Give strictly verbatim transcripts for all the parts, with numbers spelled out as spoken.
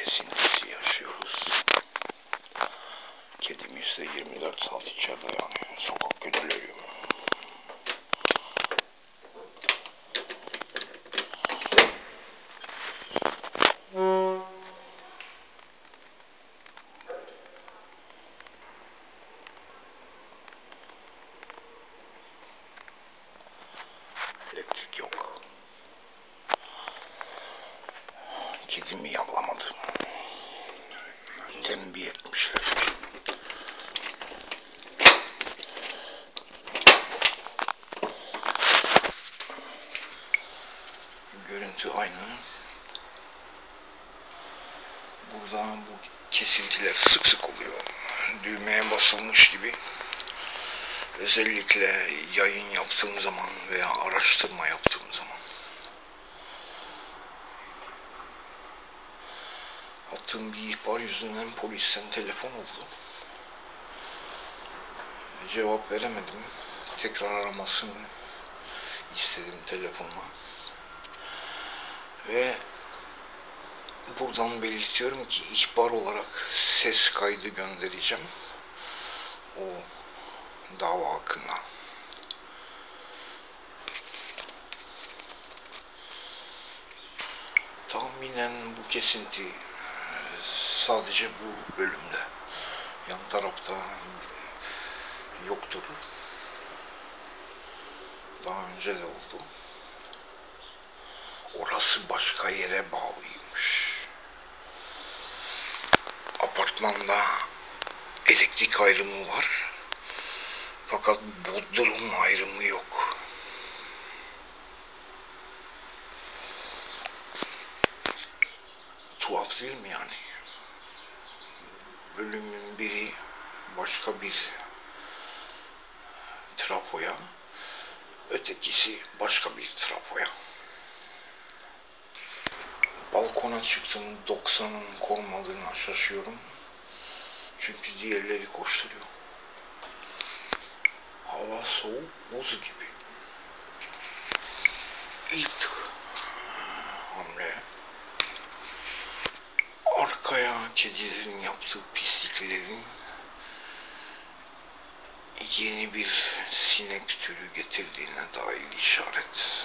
kesintisi yaşıyoruz. Kedimiz de yirmi dört saat içeride yani. Sokak kötüleri. Elektrik yok. Kedimi yablamadı. Tembih etmişler. Görüntü aynı. Burada bu kesintiler sık sık oluyor. Düğmeye basılmış gibi. Özellikle yayın yaptığım zaman veya araştırma yaptığım zaman. Attığım bir ihbar yüzünden polisten telefon oldu. Cevap veremedim. Tekrar aramasını istedim telefonla. Ve buradan belirtiyorum ki ihbar olarak ses kaydı göndereceğim. O dava hakkında. Tahminen bu kesinti sadece bu bölümde. Yan tarafta yoktur. Daha önce de oldu. Orası başka yere bağlıymış. Apartmanda elektrik ayrımı var. Fakat bodrum ayrımı yok. Tuhaf değil mi yani? Bölümün biri başka bir trafoya, ötekisi başka bir trafoya. Balkona çıktım, doksanın konmadığına şaşıyorum. Çünkü diğerleri koşturuyor. Hava soğuk, buz gibi. İlk hamle arkaya kedilerin yaptığı pisliklerin yeni bir sinek türü getirdiğine dair işaret.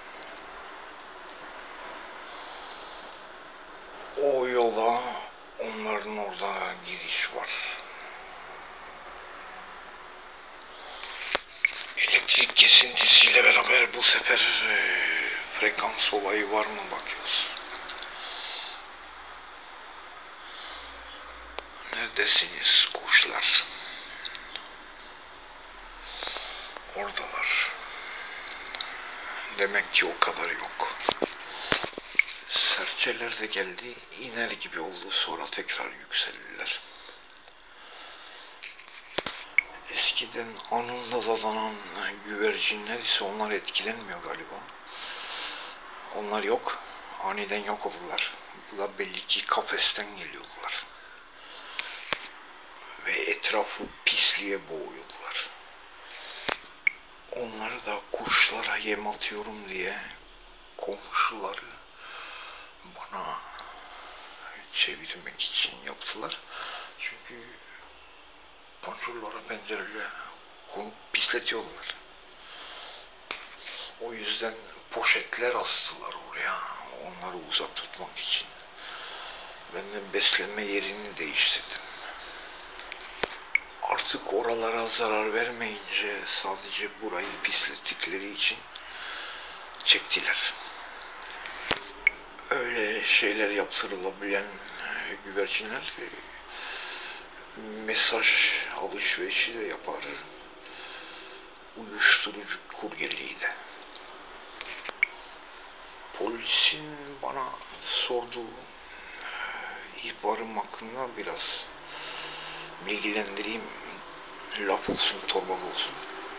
O yola onların orada giriş var. Elektrik kesintisiyle beraber bu sefer e, frekans olayı var mı bakıyoruz. Neredesiniz kuşlar? Oradalar. Demek ki o kadar yok. Serçeler de geldi, iner gibi oldu, sonra tekrar yükseldiler. Eskiden anında dadanan güvercinler ise onlar etkilenmiyor galiba. Onlar yok, aniden yok oldular. Bu da belli ki kafesten geliyordular. Ve etrafı pisliğe boğuyordular. Onları da kuşlara yem atıyorum diye komşuları bana çevirmek için yaptılar. Çünkü panjurlara pencereyle konup pisletiyorlar. O yüzden poşetler astılar oraya, onları uzak tutmak için. Ben de beslenme yerini değiştirdim. Artık oralara zarar vermeyince sadece burayı pislettikleri için çektiler. Öyle şeyler yaptırılabilen güvercinler mesaj alışverişi de yapar. Uyuşturucu kuryeliği de. Polisin bana sorduğu ihbarım hakkında biraz bilgilendireyim. Laf olsun, torbalı olsun.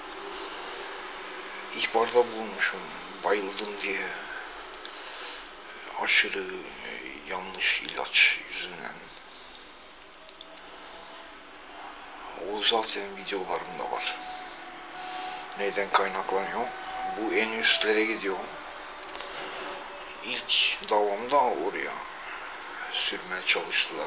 İhbarda bulunmuşum, bayıldım diye aşırı yanlış ilaç yüzünden. O zaten videolarımda var. Neyden kaynaklanıyor? Bu en üstlere gidiyor. İlk davamda oraya sürmeye çalıştılar.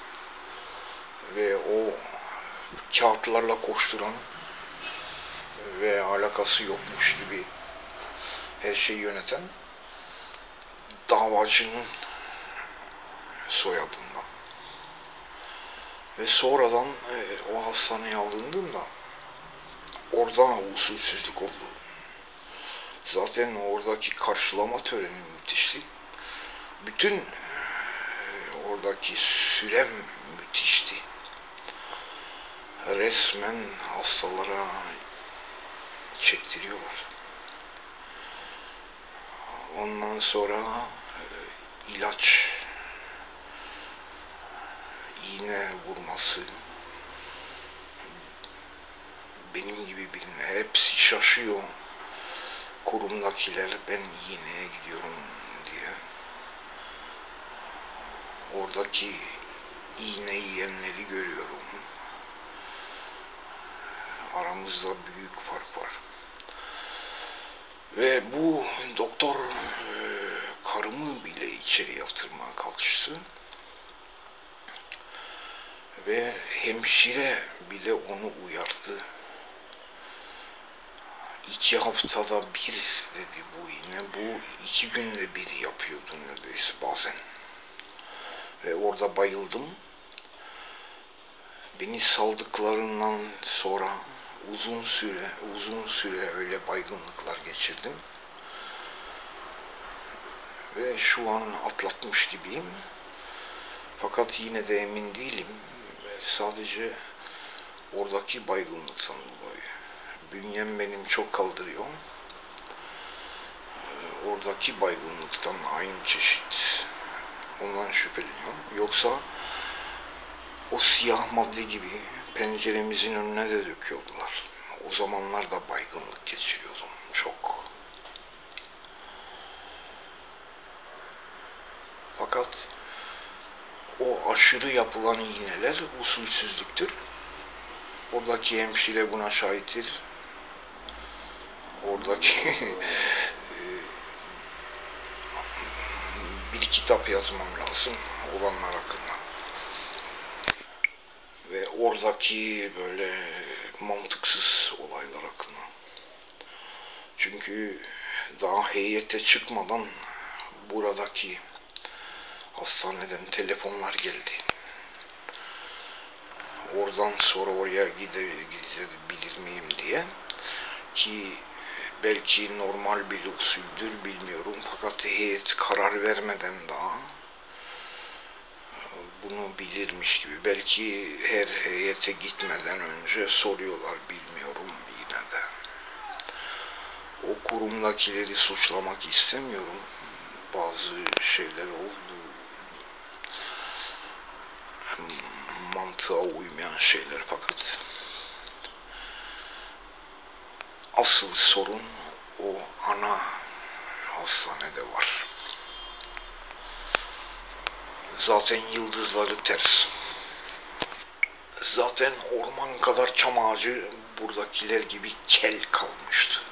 Ve o kağıtlarla koşturan ve alakası yokmuş gibi her şeyi yöneten davacının soyadından. Ve sonradan e, o hastaneye alındığımda orada usulsüzlük oldu. Zaten oradaki karşılama töreni müthişti. Bütün e, oradaki sürem müthişti. Resmen hastalara çektiriyorlar. Ondan sonra e, ilaç, iğne vurması, benim gibi birine hepsi şaşıyor. Kurumdakiler ben iğneye gidiyorum diye. Oradaki iğne yiyenleri görüyorum. Aramızda büyük fark var. Ve bu doktor e, karımı bile içeri yatırmaya kalkıştı. Ve hemşire bile onu uyardı. İki haftada bir dedi bu iğne. Bu iki günde bir yapıyordu neredeyse bazen. Ve orada bayıldım. Beni saldıklarından sonra uzun süre, uzun süre öyle baygınlıklar geçirdim. Ve şu an atlatmış gibiyim. Fakat yine de emin değilim. Sadece oradaki baygınlıktan dolayı. Bünyem benim çok kaldırıyor. Oradaki baygınlıktan aynı çeşit. Ondan şüpheleniyorum. Yoksa o siyah madde gibi penceremizin önüne de döküyordular. O zamanlar da baygınlık geçiriyordum. Çok. Fakat o aşırı yapılan iğneler usulsüzlüktür. Oradaki hemşire buna şahittir. Oradaki bir kitap yazmam lazım olanlar hakkında. Ve oradaki böyle mantıksız olaylar hakkında. Çünkü daha heyete çıkmadan buradaki hastaneden telefonlar geldi. Oradan sonra oraya gidebilir miyim diye. Ki belki normal bir usuldür bilmiyorum. Fakat heyet karar vermeden daha bunu bilirmiş gibi. Belki her heyete gitmeden önce soruyorlar, bilmiyorum yine de. O kurumdakileri suçlamak istemiyorum. Bazı şeyler oldu. Mantığa uymayan şeyler fakat asıl sorun o ana hastanede var. Zaten yıldızları ters. Zaten orman kadar çam ağacı buradakiler gibi kel kalmıştı.